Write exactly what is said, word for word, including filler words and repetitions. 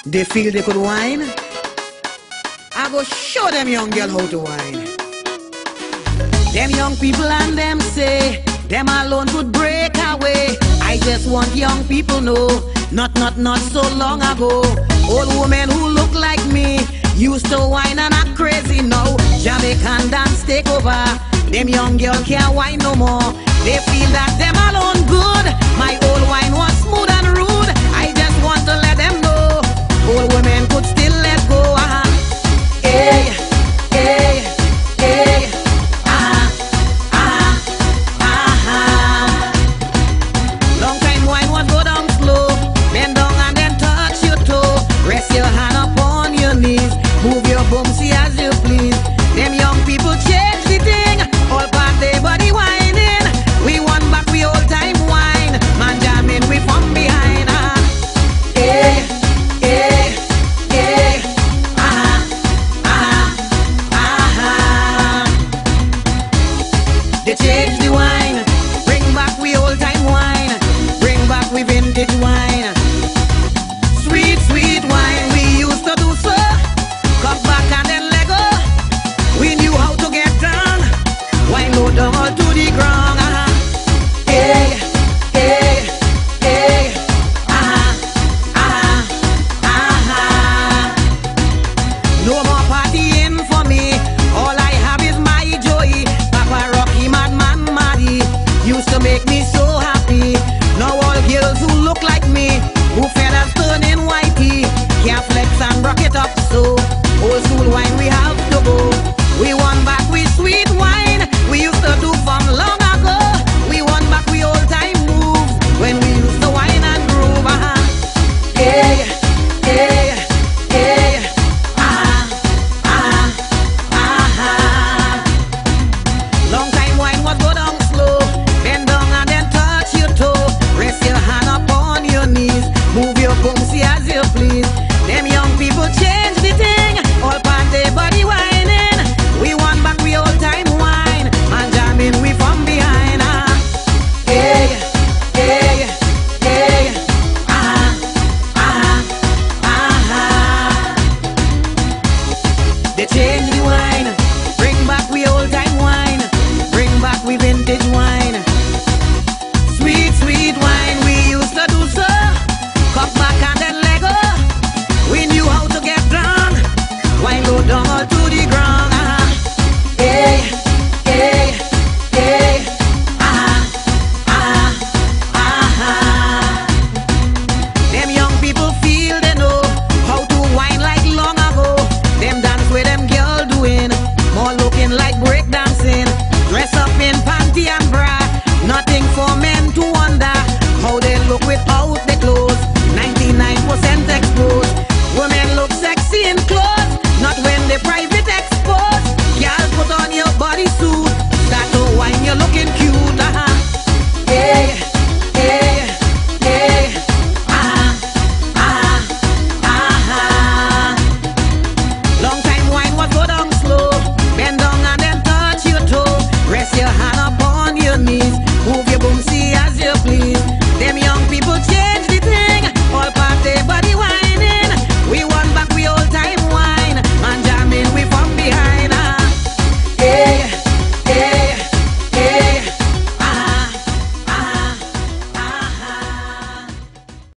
They feel they could whine. I go show them young girl how to whine. Them young people and them say them alone could break away. I just want young people know, not, not, not so long ago, old women who look like me used to whine and act crazy. Now Jamaican dance take over. Them young girl can't whine no more. They feel that them alone good. My old